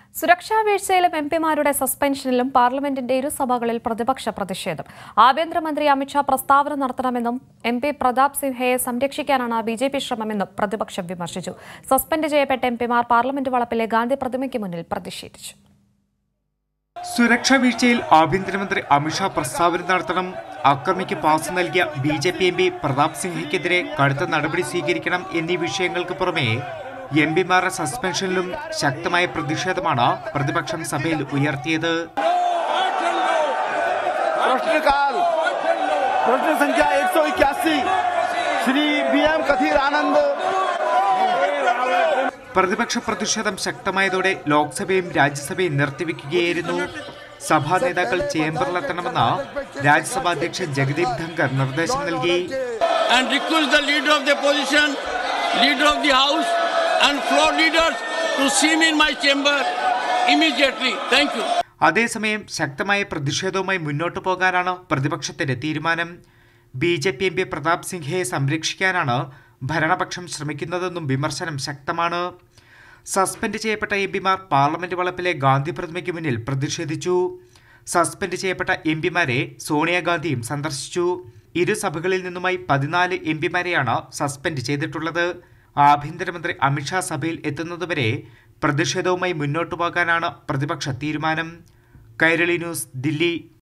സുരക്ഷാ വീഴ്ചയിലും എംപിമാരുടെ സസ്പെൻഷനിലും പാർലമെന്റിന്റെ ഇരുസഭകളിൽ പ്രതിപക്ഷ പ്രതിഷേധം. ആഭ്യന്തരമന്ത്രി അമിത്ഷാ പ്രസ്താവന നടത്തണമെന്നും എംപി പ്രതാപ് സിംഹയെ സംരക്ഷിക്കാനാണ് ബിജെപി ശ്രമമെന്നും പ്രതിപക്ഷം വിമർശിച്ചു. സസ്പെൻഡ് ചെയ്യപ്പെട്ട എംപിമാർ പാർലമെന്റ് വളപ്പിലെ ഗാന്ധി പ്രതിമയ്ക്ക് മുന്നിൽ പ്രതിഷേധിച്ചു. സുരക്ഷാ വീഴ്ചയിൽ ആഭ്യന്തരമന്ത്രി അമിത്ഷാ പ്രസ്താവന നടത്തണം. അക്രമിക്ക് പാസ് നൽകിയ ബിജെപി എംപി പ്രതാപ് സിംഹയ്ക്കെതിരെ കടുത്ത നടപടി സ്വീകരിക്കണം എന്നീ വിഷയങ്ങൾക്ക് പുറമെ എംപിമാരുടെ സസ്പെൻഷനിലും ശക്തമായ പ്രതിഷേധമാണ് പ്രതിപക്ഷം സഭയിൽ ഉയർത്തിയത്. പ്രതിപക്ഷ പ്രതിഷേധം ശക്തമായതോടെ ലോക്സഭയും രാജ്യസഭയും നിർത്തിവെക്കുകയായിരുന്നു. സഭാ നേതാക്കൾ ചേംബറിലെത്തണമെന്ന് രാജ്യസഭാ അധ്യക്ഷൻ ജഗദീപ് ധങ്കർ നിർദ്ദേശം നൽകി. അതേസമയം ശക്തമായ പ്രതിഷേധവുമായി മുന്നോട്ടു പോകാനാണ് പ്രതിപക്ഷത്തിന്റെ തീരുമാനം. ബിജെപി എംപി പ്രതാപ് സിംഹയെ സംരക്ഷിക്കാനാണ് ഭരണപക്ഷം ശ്രമിക്കുന്നതെന്നും വിമർശനം ശക്തമാണ്. സസ്പെൻഡ് ചെയ്യപ്പെട്ട എംപിമാർ പാർലമെന്റ് വളപ്പിലെ ഗാന്ധി പ്രതിമയ്ക്ക് മുന്നിൽ പ്രതിഷേധിച്ചു. സസ്പെൻഡ് ചെയ്യപ്പെട്ട എംപിമാരെ സോണിയാഗാന്ധിയും സന്ദർശിച്ചു. ഇരുസഭകളിൽ നിന്നുമായി 14 എംപിമാരെയാണ് സസ്പെൻഡ് ചെയ്തിട്ടുള്ളത്. ആഭ്യന്തരമന്ത്രി അമിത്ഷാ സഭയിൽ എത്തുന്നതുവരെ പ്രതിഷേധവുമായി മുന്നോട്ടു പോകാനാണ് പ്രതിപക്ഷ തീരുമാനം. കൈരളി ന്യൂസ്, ദില്ലി.